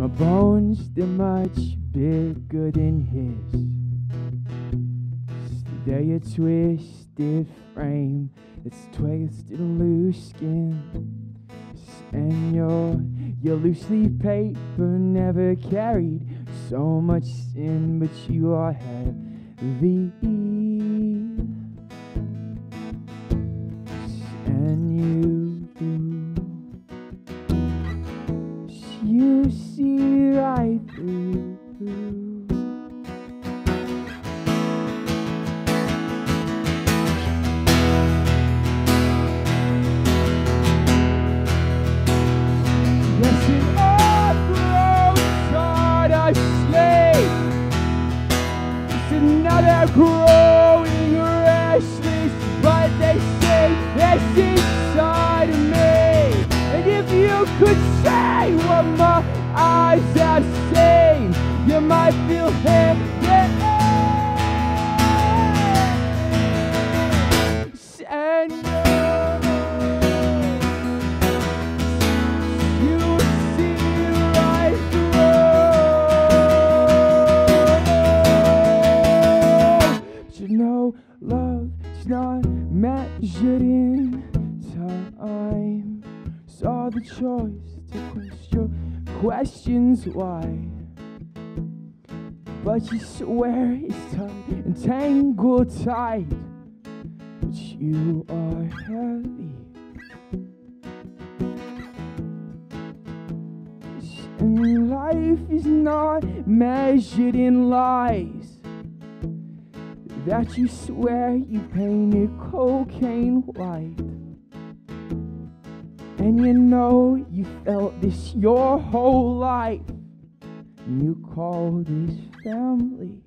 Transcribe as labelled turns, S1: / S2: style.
S1: My bones, they're much bigger than his. They're your twisted frame, it's twisted loose skin. And your loose leaf paper never carried so much sin, but you are heavy. And you see right through. Yes, it all grows on a slave. It's another growing restless, but they say that's inside of me. And if you could say what my eyes have seen, you might feel heavy. And you see right through. But you know, love is not measured in time. Saw the choice to question questions why, but you swear it's tight and tangled tight. But you are heavy, and life is not measured in lies that you swear you painted cocaine white. And you know you felt this your whole life, and you call this family.